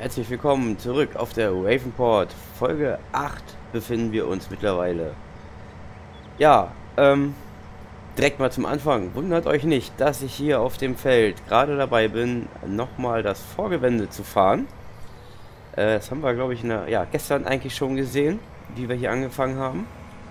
Herzlich willkommen zurück auf der Ravenport. Folge 8 befinden wir uns mittlerweile. Ja, direkt mal zum Anfang. Wundert euch nicht, dass ich hier auf dem Feld gerade dabei bin, nochmal das Vorgewende zu fahren. Das haben wir, glaube ich, gestern eigentlich schon gesehen, wie wir hier angefangen haben.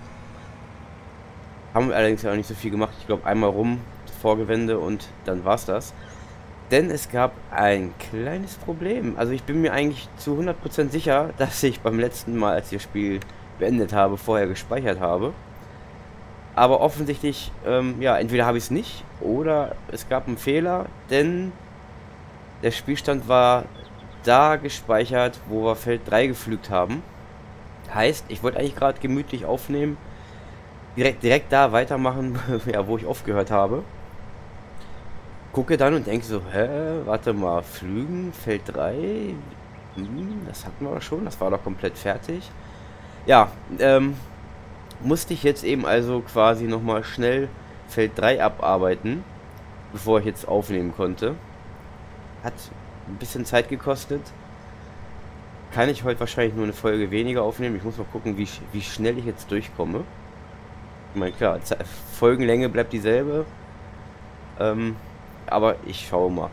Haben wir allerdings ja auch nicht so viel gemacht. Ich glaube, einmal rum, Vorgewende und dann war's das. Denn es gab ein kleines Problem. Also ich bin mir eigentlich zu 100% sicher, dass ich beim letzten Mal, als ich das Spiel beendet habe, vorher gespeichert habe. Aber offensichtlich, ja, entweder habe ich es nicht oder es gab einen Fehler, denn der Spielstand war da gespeichert, wo wir Feld 3 gepflügt haben. Heißt, ich wollte eigentlich gerade gemütlich aufnehmen, direkt da weitermachen, ja, wo ich aufgehört habe. Gucke dann und denke so, warte mal, Flügen, Feld 3, das hatten wir doch schon, das war doch komplett fertig. Ja, musste ich jetzt eben also quasi nochmal schnell Feld 3 abarbeiten, bevor ich jetzt aufnehmen konnte. Hat ein bisschen Zeit gekostet. Kann ich heute wahrscheinlich nur eine Folge weniger aufnehmen. Ich muss mal gucken, wie schnell ich jetzt durchkomme. Ich meine, klar, Folgenlänge bleibt dieselbe. Aber ich schaue mal.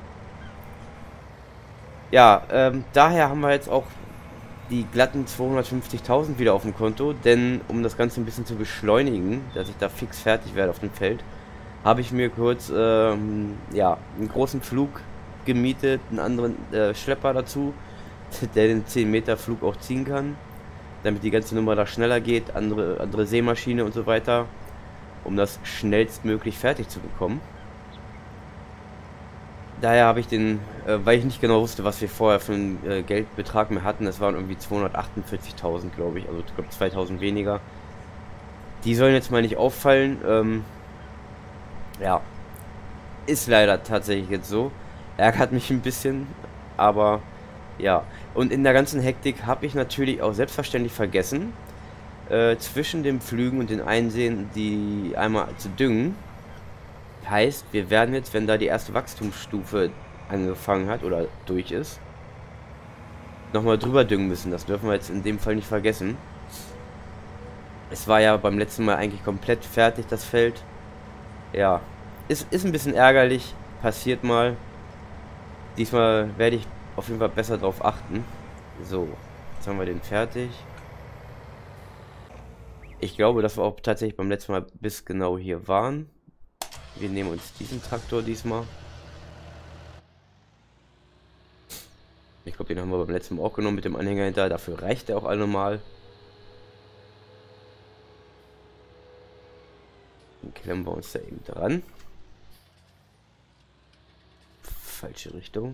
Ja, daher haben wir jetzt auch die glatten 250.000 wieder auf dem Konto, denn um das Ganze ein bisschen zu beschleunigen, dass ich da fix fertig werde auf dem Feld, habe ich mir kurz ja, einen großen Flug gemietet, einen anderen Schlepper dazu, der den 10 Meter Flug auch ziehen kann, damit die ganze Nummer da schneller geht, andere Seemaschine und so weiter, um das schnellstmöglich fertig zu bekommen. Daher habe ich den, weil ich nicht genau wusste, was wir vorher für einen Geldbetrag mehr hatten, das waren irgendwie 248.000, glaube ich, also ich glaube 2.000 weniger. Die sollen jetzt mal nicht auffallen, ja, ist leider tatsächlich jetzt so. Ärgert mich ein bisschen, aber ja. Und in der ganzen Hektik habe ich natürlich auch selbstverständlich vergessen, zwischen dem Pflügen und den Einsehen die einmal zu düngen. Heißt, wir werden jetzt, wenn da die erste Wachstumsstufe angefangen hat oder durch ist, nochmal drüber düngen müssen. Das dürfen wir jetzt in dem Fall nicht vergessen. Es war ja beim letzten Mal eigentlich komplett fertig, das Feld. Ja, ist ein bisschen ärgerlich, passiert mal. Diesmal werde ich auf jeden Fall besser drauf achten. So, jetzt haben wir den fertig. Ich glaube, dass wir auch tatsächlich beim letzten Mal bis genau hier waren. Wir nehmen uns diesen Traktor diesmal. Ich glaube, den haben wir beim letzten Mal auch genommen mit dem Anhänger hinter. Dafür reicht er auch allemal. Dann klemmen wir uns da eben dran. Falsche Richtung.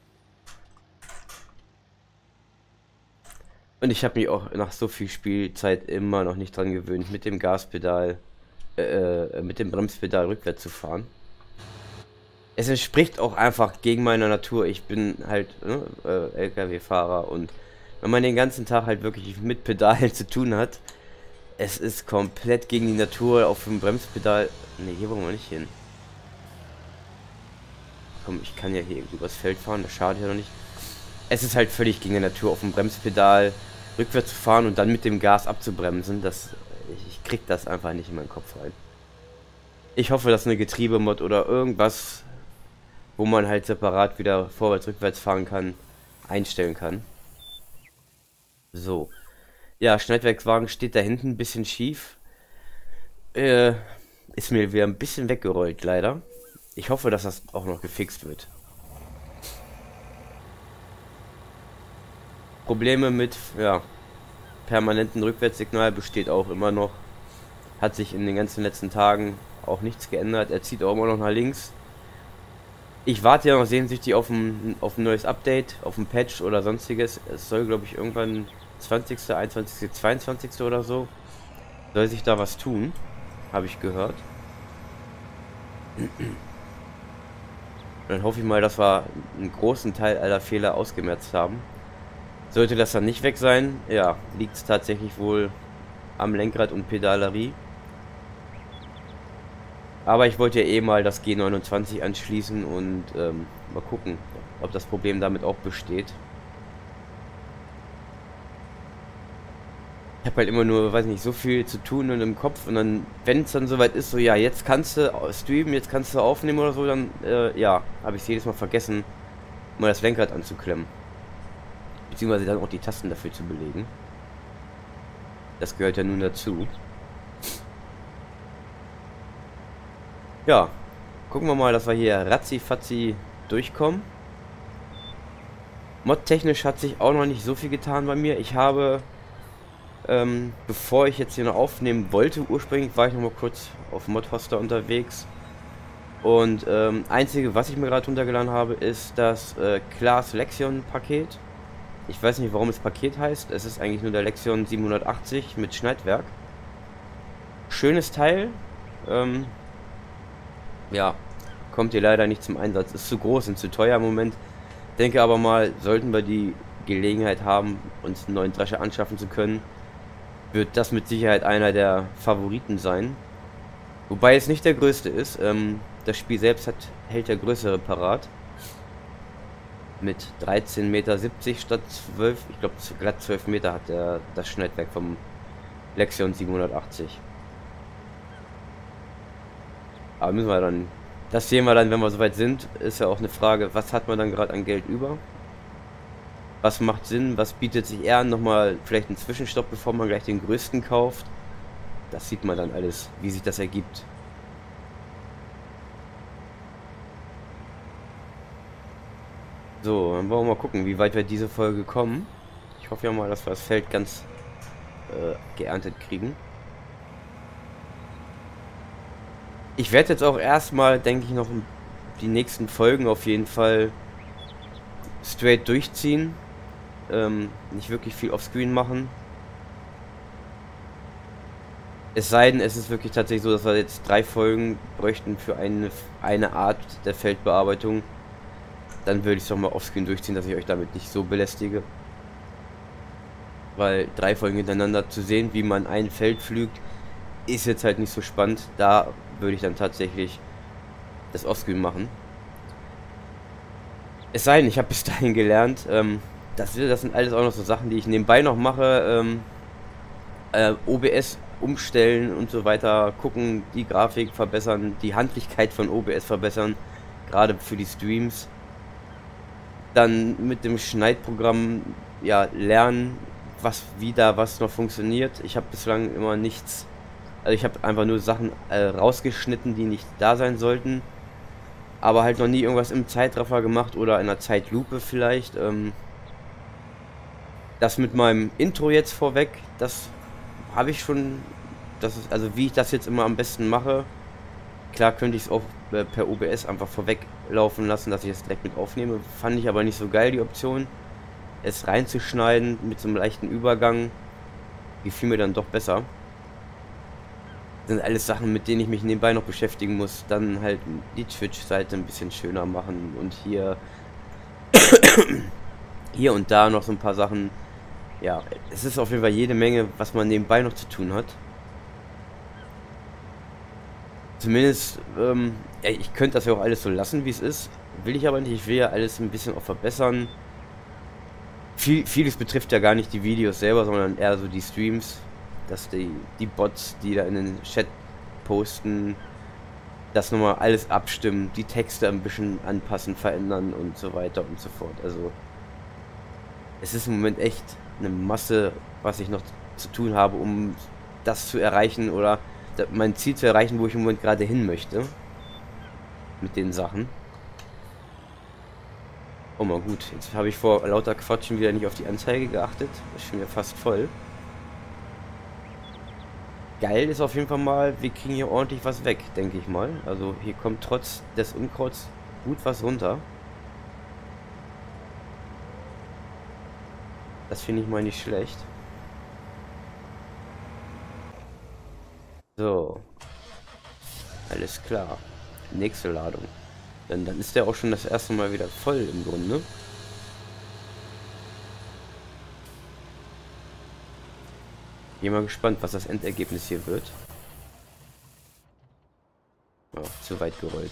Und ich habe mich auch nach so viel Spielzeit immer noch nicht dran gewöhnt, mit dem Gaspedal, mit dem Bremspedal rückwärts zu fahren. Es entspricht auch einfach gegen meine Natur. Ich bin halt LKW-Fahrer und wenn man den ganzen Tag halt wirklich mit Pedalen zu tun hat, es ist komplett gegen die Natur auf dem Bremspedal. Ne, hier wollen wir nicht hin. Komm, ich kann ja hier übers Feld fahren, das schadet ja noch nicht. Es ist halt völlig gegen die Natur, auf dem Bremspedal rückwärts zu fahren und dann mit dem Gas abzubremsen. Ich krieg das einfach nicht in meinen Kopf rein. Ich hoffe, dass eine Getriebemod oder irgendwas, wo man halt separat wieder vorwärts, rückwärts fahren kann, einstellen kann. So. Ja, Schneidwerkswagen steht da hinten ein bisschen schief. Ist mir wieder ein bisschen weggerollt, leider. Ich hoffe, dass das auch noch gefixt wird. Probleme mit, ja, permanenten Rückwärtssignal besteht auch immer noch. Hat sich in den ganzen letzten Tagen auch nichts geändert. Er zieht auch immer noch nach links. Ich warte ja noch sehnsüchtig auf ein neues Update, auf ein Patch oder sonstiges. Es soll, glaube ich, irgendwann 20., 21., 22. oder so, soll sich da was tun. Habe ich gehört. Dann hoffe ich mal, dass wir einen großen Teil aller Fehler ausgemerzt haben. Sollte das dann nicht weg sein, ja, liegt es tatsächlich wohl am Lenkrad und Pedalerie. Aber ich wollte ja eh mal das G29 anschließen und mal gucken, ob das Problem damit auch besteht. habe halt immer nur, weiß nicht, so viel zu tun und im Kopf und dann, wenn es dann soweit ist, so ja, jetzt kannst du streamen, jetzt kannst du aufnehmen oder so, dann ja, habe ich es jedes Mal vergessen, mal das Lenkrad anzuklemmen. Beziehungsweise dann auch die Tasten dafür zu belegen. Das gehört ja nun dazu. Ja, gucken wir mal, dass wir hier ratzi-fatzi durchkommen. Mod-technisch hat sich auch noch nicht so viel getan bei mir. Ich habe, bevor ich jetzt hier noch aufnehmen wollte, ursprünglich war ich noch mal kurz auf Modhoster unterwegs. Und einzige, was ich mir gerade runtergeladen habe, ist das Class Lexion Paket. Ich weiß nicht, warum es Paket heißt. Es ist eigentlich nur der Lexion 780 mit Schneidwerk. Schönes Teil. Ja, kommt hier leider nicht zum Einsatz. Ist zu groß und zu teuer im Moment. Denke aber mal, sollten wir die Gelegenheit haben, uns einen neuen Drescher anschaffen zu können, wird das mit Sicherheit einer der Favoriten sein. Wobei es nicht der größte ist. Das Spiel selbst hält der größere parat. Mit 13,70 Meter statt 12. Ich glaube, glatt 12 Meter hat das Schneidwerk vom Lexion 780. Aber müssen wir dann. Das sehen wir dann, wenn wir soweit sind. Ist ja auch eine Frage, was hat man dann gerade an Geld über? Was macht Sinn? Was bietet sich eher an? Nochmal vielleicht einen Zwischenstopp, bevor man gleich den größten kauft. Das sieht man dann alles, wie sich das ergibt. So, dann wollen wir mal gucken, wie weit wir diese Folge kommen. Ich hoffe ja mal, dass wir das Feld ganz geerntet kriegen. Ich werde jetzt auch erstmal, denke ich, noch die nächsten Folgen auf jeden Fall straight durchziehen. Nicht wirklich viel offscreen machen. Es sei denn, es ist wirklich tatsächlich so, dass wir jetzt 3 Folgen bräuchten für eine Art der Feldbearbeitung. Dann würde ich es doch mal offscreen durchziehen, dass ich euch damit nicht so belästige. Weil 3 Folgen hintereinander zu sehen, wie man ein Feld pflügt, ist jetzt halt nicht so spannend. Da würde ich dann tatsächlich das Offscreen machen. Es sei denn, ich habe bis dahin gelernt, das sind alles auch noch so Sachen, die ich nebenbei noch mache. OBS umstellen und so weiter, gucken, die Grafik verbessern, die Handlichkeit von OBS verbessern, gerade für die Streams. Dann mit dem Schneidprogramm ja lernen, wie da was noch funktioniert. Ich habe bislang immer nichts, also ich habe einfach nur Sachen rausgeschnitten, die nicht da sein sollten, aber halt noch nie irgendwas im Zeitraffer gemacht oder in einer Zeitlupe vielleicht. Das mit meinem Intro jetzt vorweg, das habe ich schon, das ist also wie ich das jetzt immer am besten mache. Klar könnte ich es auch per OBS einfach vorweg laufen lassen, dass ich es direkt mit aufnehme. Fand ich aber nicht so geil, die Option. Es reinzuschneiden mit so einem leichten Übergang, gefiel mir dann doch besser. Das sind alles Sachen, mit denen ich mich nebenbei noch beschäftigen muss. Dann halt die Twitch-Seite ein bisschen schöner machen und hier und da noch so ein paar Sachen. Ja, es ist auf jeden Fall jede Menge, was man nebenbei noch zu tun hat. Zumindest, ja, ich könnte das ja auch alles so lassen, wie es ist. Will ich aber nicht. Ich will ja alles ein bisschen auch verbessern. Vieles betrifft ja gar nicht die Videos selber, sondern eher so die Streams. Dass die Bots, die da in den Chat posten, das nochmal alles abstimmen, die Texte ein bisschen anpassen, verändern und so weiter und so fort. Also, es ist im Moment echt eine Masse, was ich noch zu tun habe, um das zu erreichen oder mein Ziel zu erreichen, wo ich im Moment gerade hin möchte. Mit den Sachen. Oh mal gut, jetzt habe ich vor lauter Quatschen wieder nicht auf die Anzeige geachtet. Ist schon wieder fast voll. Geil ist auf jeden Fall mal, wir kriegen hier ordentlich was weg, denke ich mal. Also hier kommt trotz des Unkrauts gut was runter. Das finde ich mal nicht schlecht. So. Alles klar. Nächste Ladung. Dann ist der auch schon das erste Mal wieder voll im Grunde. Bin mal gespannt, was das Endergebnis hier wird. Oh, zu weit gerollt.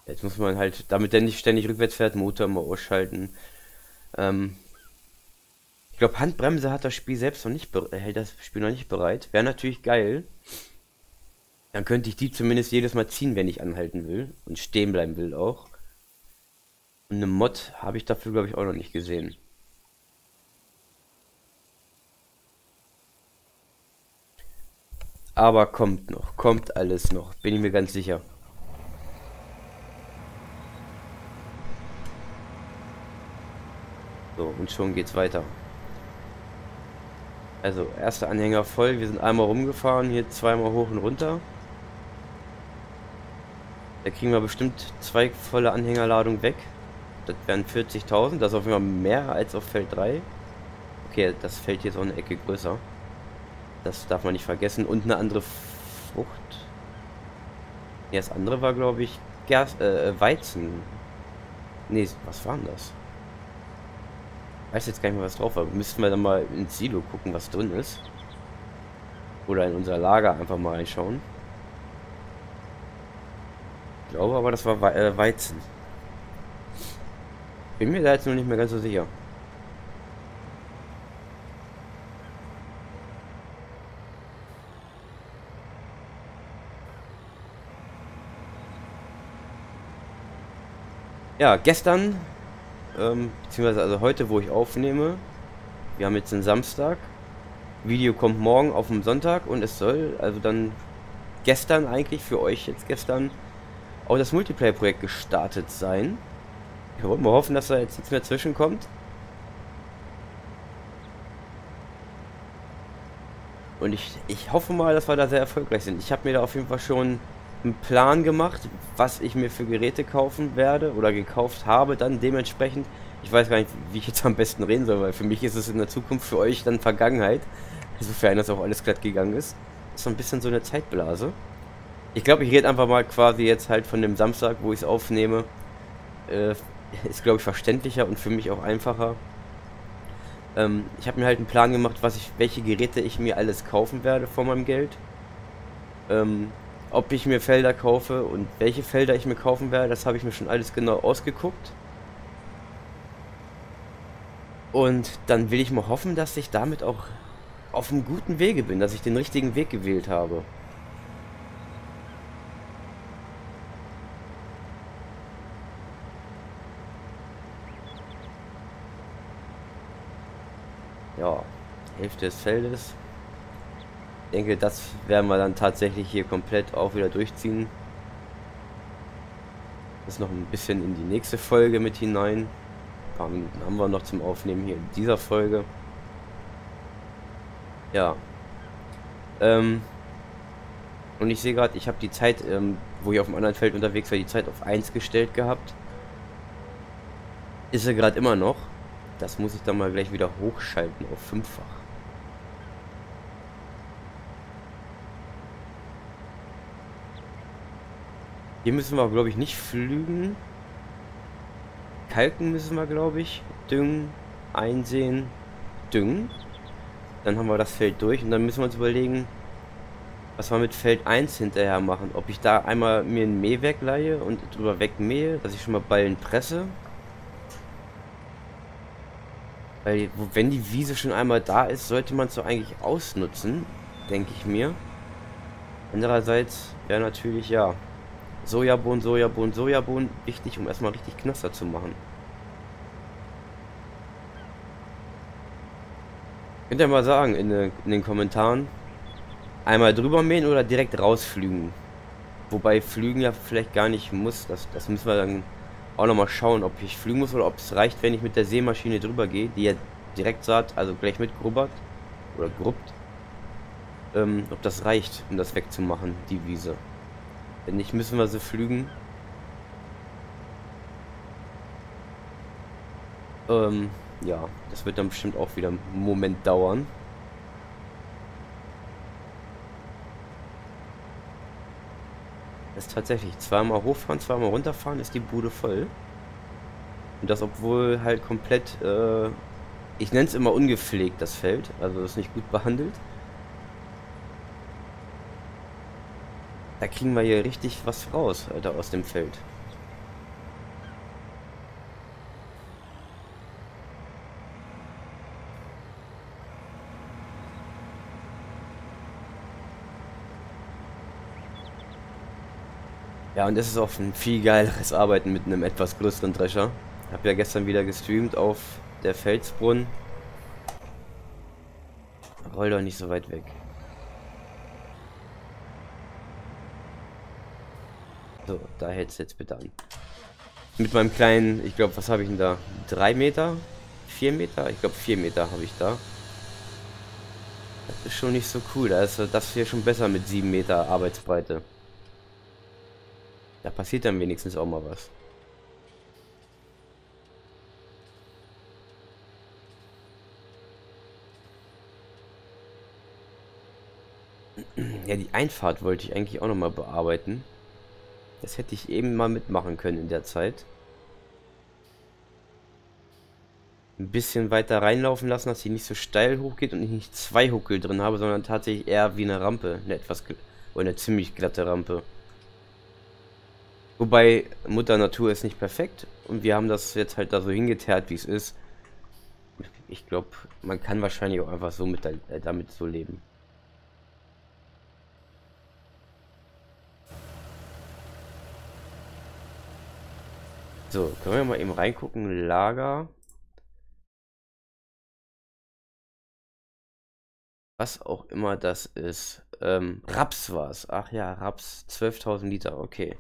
Jetzt muss man halt, damit der nicht ständig rückwärts fährt, Motor mal ausschalten. Ähm, Ich glaube, Handbremse hat das Spiel selbst noch nicht, hält das Spiel noch nicht bereit. Wäre natürlich geil. Dann könnte ich die zumindest jedes Mal ziehen, wenn ich anhalten will. Und stehen bleiben will auch. Und eine Mod habe ich dafür, glaube ich, auch noch nicht gesehen. Aber kommt noch, kommt alles noch, bin ich mir ganz sicher. So, und schon geht's weiter. Also, erster Anhänger voll, wir sind einmal rumgefahren, hier zweimal hoch und runter. Da kriegen wir bestimmt 2 volle Anhängerladungen weg. Das wären 40.000, das ist auf jeden Fall mehr als auf Feld 3. Okay, das Feld hier ist auch eine Ecke größer. Das darf man nicht vergessen. Und eine andere Frucht. Ja, das andere war, glaube ich, Weizen. Nee, was war denn das? Weiß jetzt gar nicht mehr, was drauf war. Müssten wir dann mal ins Silo gucken, was drin ist. Oder in unser Lager einfach mal reinschauen. Ich glaube aber, das war Weizen. Bin mir da jetzt noch nicht mehr ganz so sicher. Ja, gestern, beziehungsweise also heute, wo ich aufnehme, wir haben jetzt den Samstag, Video kommt morgen auf dem Sonntag und es soll also dann gestern eigentlich, für euch jetzt gestern, auch das Multiplayer-Projekt gestartet sein. Wir wollen mal hoffen, dass da jetzt nichts mehr zwischenkommt. Und ich hoffe mal, dass wir da sehr erfolgreich sind. Ich habe mir da auf jeden Fall schon einen Plan gemacht, was ich mir für Geräte kaufen werde oder gekauft habe dann dementsprechend. Ich weiß gar nicht, wie ich jetzt am besten reden soll, weil für mich ist es in der Zukunft, für euch dann Vergangenheit. Insofern das auch alles glatt gegangen ist. Das ist so ein bisschen so eine Zeitblase. Ich glaube, ich rede einfach mal quasi jetzt halt von dem Samstag, wo ich es aufnehme. Ist, glaube ich, verständlicher und für mich auch einfacher. Ich habe mir halt einen Plan gemacht, welche Geräte ich mir alles kaufen werde von meinem Geld. Ob ich mir Felder kaufe und welche Felder ich mir kaufen werde, das habe ich mir schon alles genau ausgeguckt. Und dann will ich mal hoffen, dass ich damit auch auf einem guten Wege bin, dass ich den richtigen Weg gewählt habe. Ja, Hälfte des Feldes. Ich denke, das werden wir dann tatsächlich hier komplett auch wieder durchziehen. Das noch ein bisschen in die nächste Folge mit hinein. Ein paar Minuten haben wir noch zum Aufnehmen hier in dieser Folge. Ja. Und ich sehe gerade, ich habe die Zeit, wo ich auf dem anderen Feld unterwegs war, die Zeit auf 1 gestellt gehabt. Ist sie gerade immer noch. Das muss ich dann mal gleich wieder hochschalten auf 5-fach. Hier müssen wir, glaube ich, nicht pflügen. Kalken müssen wir, glaube ich. Düngen, einsehen, düngen. Dann haben wir das Feld durch und dann müssen wir uns überlegen, was wir mit Feld 1 hinterher machen. Ob ich da einmal mir ein Mähwerk leihe und drüber wegmähe, dass ich schon mal Ballen presse. Weil, wenn die Wiese schon einmal da ist, sollte man es doch eigentlich ausnutzen, denke ich mir. Andererseits wäre natürlich, ja, Sojabohnen, Sojabohnen, Sojabohnen wichtig, um erstmal richtig Knaster zu machen. Könnt ihr mal sagen in den Kommentaren, einmal drüber mähen oder direkt rausflügen. Wobei Flügen ja vielleicht gar nicht muss, das müssen wir dann auch nochmal schauen, ob ich flügen muss oder ob es reicht, wenn ich mit der Sämaschine drüber gehe, die ja direkt saat, also gleich mitgrubbert oder grubbt. Ob das reicht, um das wegzumachen, die Wiese. Wenn nicht, müssen wir sie flügen. Ja, das wird dann bestimmt auch wieder einen Moment dauern. Das ist tatsächlich zweimal hochfahren, zweimal runterfahren, ist die Bude voll. Und das, obwohl halt komplett, ich nenne es immer ungepflegt, das Feld. Also ist nicht gut behandelt. Da kriegen wir hier richtig was raus, Alter, aus dem Feld. Ja, und es ist auch ein viel geileres Arbeiten mit einem etwas größeren Drescher. Ich habe ja gestern wieder gestreamt auf der Felsbrunn. Roll doch nicht so weit weg. So, da hältst du jetzt bitte an. Mit meinem kleinen, ich glaube, was habe ich denn da? 3 Meter? 4 Meter? Ich glaube 4 Meter habe ich da. Das ist schon nicht so cool. Da ist das hier schon besser mit 7 Meter Arbeitsbreite. Da passiert dann wenigstens auch mal was. Ja, die Einfahrt wollte ich eigentlich auch noch mal bearbeiten. Das hätte ich eben mal mitmachen können in der Zeit. Ein bisschen weiter reinlaufen lassen, dass sie nicht so steil hochgeht und ich nicht zwei Huckel drin habe, sondern tatsächlich eher wie eine Rampe. Oder eine ziemlich glatte Rampe. Wobei Mutter Natur ist nicht perfekt und wir haben das jetzt halt da so hingeteert, wie es ist. Ich glaube, man kann wahrscheinlich auch einfach so damit so leben. So, können wir mal eben reingucken. Lager. Was auch immer das ist. Raps war es. Ach ja, Raps. 12.000 Liter, okay.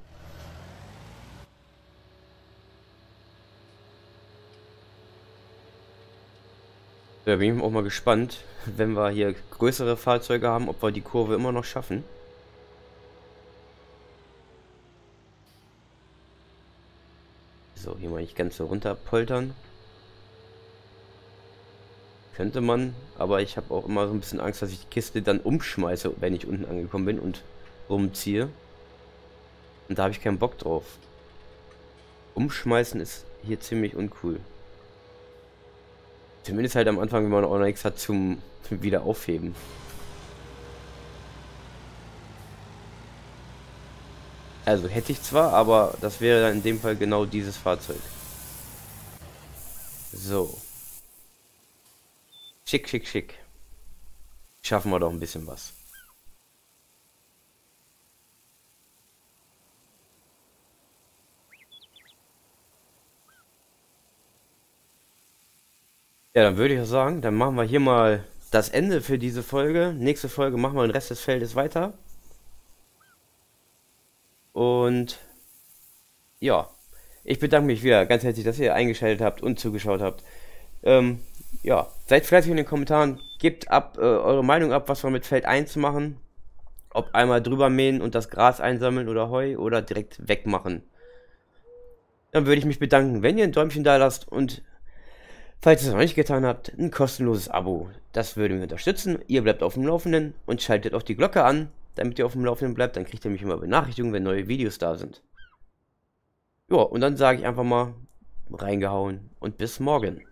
Da bin ich auch mal gespannt, wenn wir hier größere Fahrzeuge haben, ob wir die Kurve immer noch schaffen. So, hier mal nicht ganz so runter poltern. Könnte man, aber ich habe auch immer so ein bisschen Angst, dass ich die Kiste dann umschmeiße, wenn ich unten angekommen bin und rumziehe. Und da habe ich keinen Bock drauf. Umschmeißen ist hier ziemlich uncool. Zumindest halt am Anfang, wenn man auch noch nichts hat zum wieder aufheben. Also hätte ich zwar, aber das wäre dann in dem Fall genau dieses Fahrzeug. So. Schick, schick, schick. Schaffen wir doch ein bisschen was. Ja, dann würde ich auch sagen, dann machen wir hier mal das Ende für diese Folge. Nächste Folge machen wir den Rest des Feldes weiter. Und ja, ich bedanke mich wieder ganz herzlich, dass ihr eingeschaltet habt und zugeschaut habt. Ja, seid fleißig in den Kommentaren, gebt eure Meinung ab, was wir mit Feld 1 machen. Ob einmal drüber mähen und das Gras einsammeln oder Heu oder direkt wegmachen. Dann würde ich mich bedanken, wenn ihr ein Däumchen da lasst und falls ihr es noch nicht getan habt, ein kostenloses Abo. Das würde mich unterstützen. Ihr bleibt auf dem Laufenden und schaltet auch die Glocke an, damit ihr auf dem Laufenden bleibt. Dann kriegt ihr mich immer Benachrichtigungen, wenn neue Videos da sind. Ja, und dann sage ich einfach mal reingehauen und bis morgen.